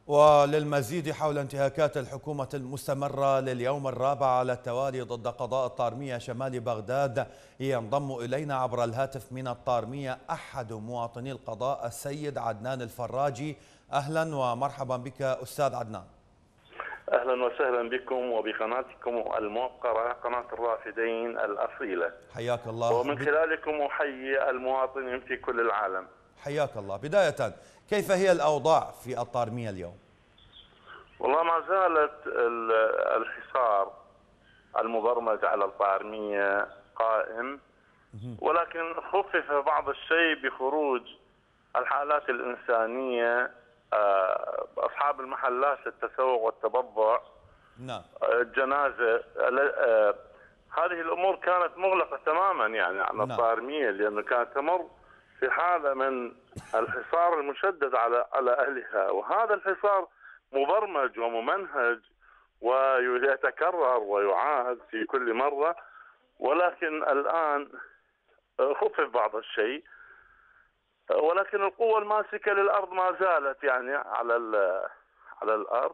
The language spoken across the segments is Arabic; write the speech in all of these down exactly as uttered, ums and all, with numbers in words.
وللمزيد حول انتهاكات الحكومة المستمرة لليوم الرابع على التوالي ضد قضاء الطارمية شمال بغداد، ينضم إلينا عبر الهاتف من الطارمية أحد مواطني القضاء السيد عدنان الفراجي. أهلا ومرحبا بك أستاذ عدنان. أهلا وسهلا بكم وبقناتكم الموقرة قناة الرافدين الأصيلة. حياك الله. ومن خلالكم أحيي المواطنين في كل العالم. حياك الله. بداية، كيف هي الأوضاع في الطارمية اليوم؟ والله ما زالت الحصار المبرمج على الطارمية قائم، ولكن خفف بعض الشيء بخروج الحالات الإنسانية، أصحاب المحلات للتسوق والتبضع، نعم، الجنازة. هذه الأمور كانت مغلقة تماما يعني على الطارمية، لأنه كانت تمر في حالة من الحصار المشدد على على أهلها، وهذا الحصار مبرمج وممنهج ويتكرر ويعاد في كل مرة، ولكن الآن خفف بعض الشيء، ولكن القوة الماسكة للأرض ما زالت يعني على على الأرض.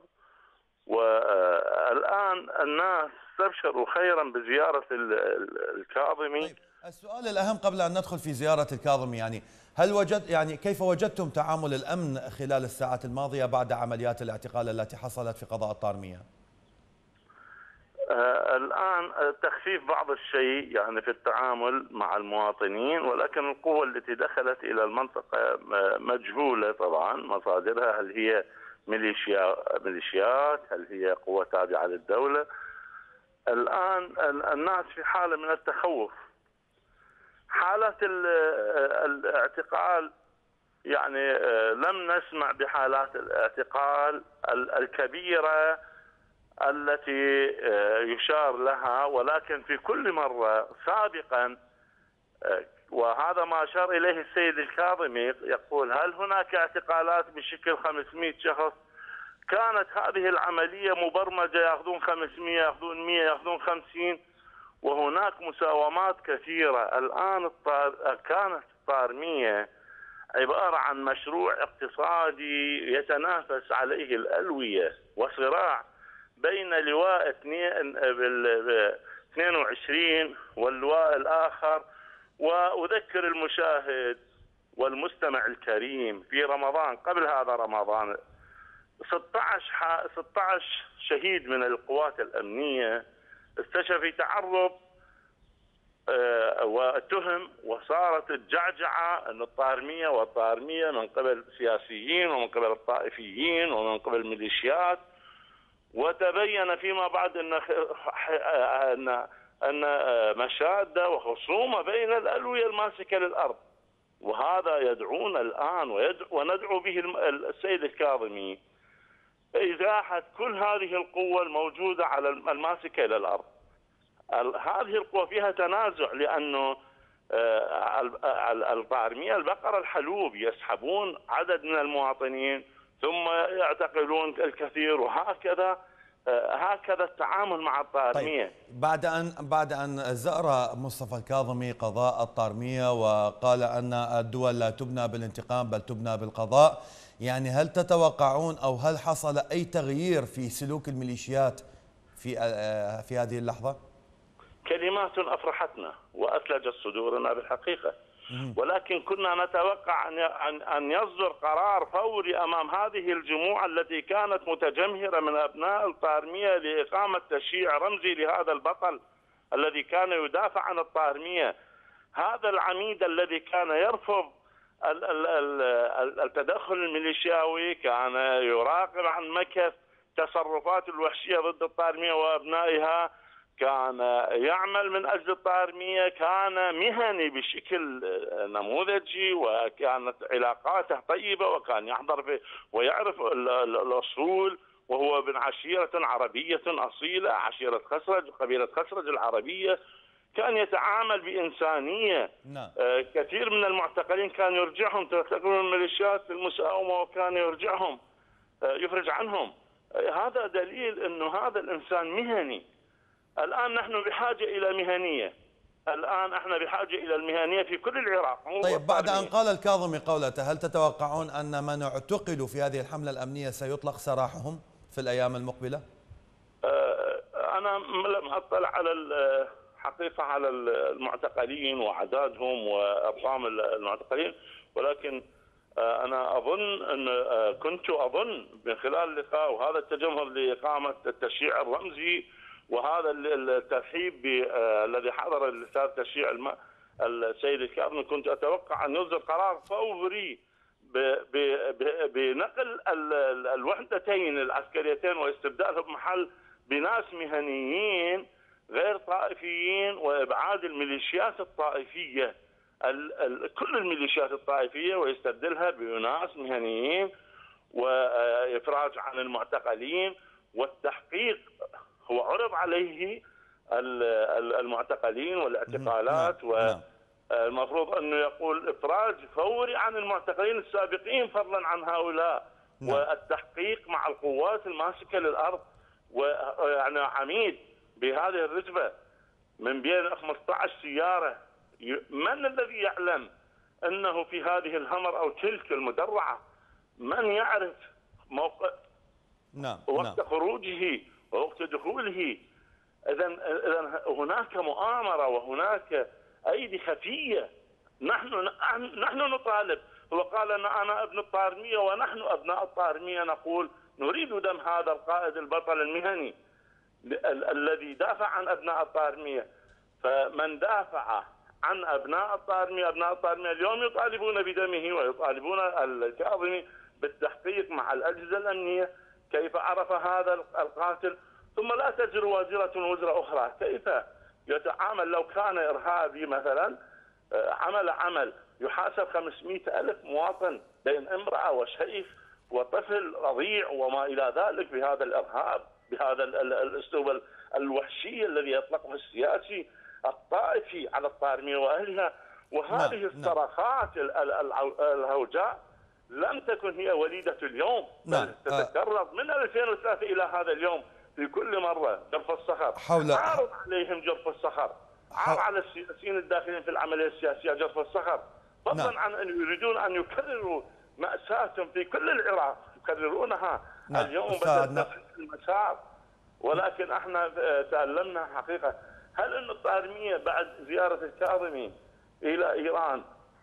والآن الناس استبشروا خيرا بزيارة الكاظمي. طيب، السؤال الأهم قبل أن ندخل في زيارة الكاظمي، يعني هل وجد يعني كيف وجدتم تعامل الأمن خلال الساعات الماضية بعد عمليات الاعتقال التي حصلت في قضاء الطارمية؟ آه الآن تخفيف بعض الشيء يعني في التعامل مع المواطنين، ولكن القوة التي دخلت إلى المنطقة مجهولة طبعا مصادرها، هل هي ميليشيا ميليشيات، هل هي قوة تابعة للدولة. الآن الناس في حالة من التخوف. حالات الاعتقال يعني لم نسمع بحالات الاعتقال الكبيرة التي يشار لها، ولكن في كل مرة سابقا، وهذا ما أشار إليه السيد الكاظمي، يقول هل هناك اعتقالات بشكل خمسمئة شخص؟ كانت هذه العملية مبرمجة، يأخذون خمسمئة، يأخذون مئة، يأخذون خمسين، وهناك مساومات كثيرة. الآن كانت الطارمية عبارة عن مشروع اقتصادي يتنافس عليه الألوية، وصراع بين لواء اثنين وعشرين واللواء الآخر. وأذكر المشاهد والمستمع الكريم في رمضان، قبل هذا رمضان، ستة عشر شهيد من القوات الأمنية استشهد في تعرض واتهم، وصارت الجعجعة أن الطارمية والطارمية من قبل سياسيين ومن قبل الطائفيين ومن قبل ميليشيات. وتبين فيما بعد أن أن أن مشادة وخصومة بين الألوية الماسكة للأرض، وهذا يدعون الآن وندعو به السيد الكاظمي إزاحة كل هذه القوة الموجودة على الماسكة للأرض. هذه القوة فيها تنازع، لأنه الطارمية البقرة الحلوب يسحبون عدد من المواطنين ثم يعتقلون الكثير، وهكذا هكذا التعامل مع الطارمية. طيب، بعد أن بعد أن زار مصطفى الكاظمي قضاء الطارمية وقال أن الدول لا تبنى بالانتقام بل تبنى بالقضاء، يعني هل تتوقعون أو هل حصل أي تغيير في سلوك الميليشيات في في هذه اللحظة؟ كلمات أفرحتنا وأثلجت صدورنا بالحقيقة، ولكن كنا نتوقع أن أن يصدر قرار فوري أمام هذه الجموع التي كانت متجمهرة من أبناء الطارمية لإقامة تشييع رمزي لهذا البطل الذي كان يدافع عن الطارمية، هذا العميد الذي كان يرفض التدخل الميليشياوي، كان يراقب عن مكث تصرفات الوحشية ضد الطارمية وأبنائها، كان يعمل من أجل الطارمية، كان مهني بشكل نموذجي، وكانت علاقاته طيبة، وكان يحضر في ويعرف الأصول، وهو من عشيرة عربية أصيلة، عشيرة خسرج، قبيلة خسرج العربية، كان يتعامل بإنسانية. نعم. كثير من المعتقلين كان يرجعهم، تقولون الميليشيات في المساومة، وكان يرجعهم يفرج عنهم. هذا دليل أنه هذا الإنسان مهني. الآن نحن بحاجة إلى مهنية، الآن احنا بحاجة إلى المهنية في كل العراق. طيب بعد أن قال الكاظمي قولته، هل تتوقعون أن من اعتقلوا في هذه الحملة الأمنية سيطلق سراحهم في الأيام المقبلة؟ أنا لم أطلع على الحقيقة على المعتقلين وعددهم وأرقام المعتقلين، ولكن أنا أظن أن كنت أظن من خلال اللقاء وهذا التجمهر لإقامة التشييع الرمزي وهذا الترحيب الذي حضر الاستاذ التشييع السيد الكاظمي، كنت اتوقع ان يصدر قرار فوري بنقل الوحدتين العسكريتين واستبدالهم محل بناس مهنيين غير طائفيين، وابعاد الميليشيات الطائفيه كل الميليشيات الطائفيه ويستبدلها بناس مهنيين، وافراج عن المعتقلين والتحقيق. هو عرض عليه المعتقلين والاعتقالات، والمفروض أنه يقول إفراج فوري عن المعتقلين السابقين فضلا عن هؤلاء، والتحقيق مع القوات الماسكة للأرض. ويعني عميد بهذه الرتبة من بين خمسة عشر سيارة، من الذي يعلم أنه في هذه الهمر أو تلك المدرعة من يعرف موقع نعم وقت نعم. خروجه ووقت دخوله؟ إذا إذا هناك مؤامرة وهناك أيدي خفية. نحن نحن نطالب. هو قال أن أنا ابن الطارمية ونحن أبناء الطارمية نقول نريد دم هذا القائد البطل المهني الذي دافع عن أبناء الطارمية. فمن دافع عن أبناء الطارمية، أبناء الطارمية اليوم يطالبون بدمه ويطالبون الكاظمي بالتحقيق مع الأجهزة الأمنية كيف عرف هذا القاتل. ثم لا تجر وازرة وزر أخرى. كيف يتعامل لو كان إرهابي مثلا عمل عمل يحاسب خمسمئة ألف مواطن بين امرأة وشيخ وطفل رضيع وما إلى ذلك بهذا الإرهاب، بهذا الأسلوب الوحشي الذي يطلقه السياسي الطائفي على الطارمية وأهلها. وهذه الصرخات الهوجاء لم تكن هي وليدة اليوم، بل تتكرر من ألفين وثلاثة إلى هذا اليوم. في كل مرة جرف الصخر حول عارض عليهم جرف الصخر، عارض على السياسيين الداخلين في العملية السياسية جرف الصخر، فضلا نعم. عن أن يريدون أن يكرروا مأساتهم في كل العراق، يكررونها نعم. اليوم بدأت المسار. ولكن احنا تألمنا حقيقة. هل أن الطارمية بعد زيارة الكاظمي إلى إيران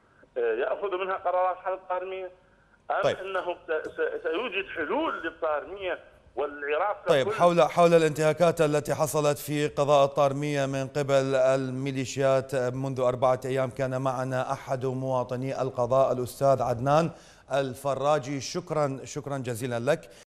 يأخذ منها قرارات حل الطارمية؟ أم طيب. أنه سيوجد حلول للطارمية والعراق؟ طيب حول حول الانتهاكات التي حصلت في قضاء الطارمية من قبل الميليشيات منذ أربعة أيام، كان معنا أحد مواطني القضاء الأستاذ عدنان الفراجي. شكرا شكرا جزيلا لك.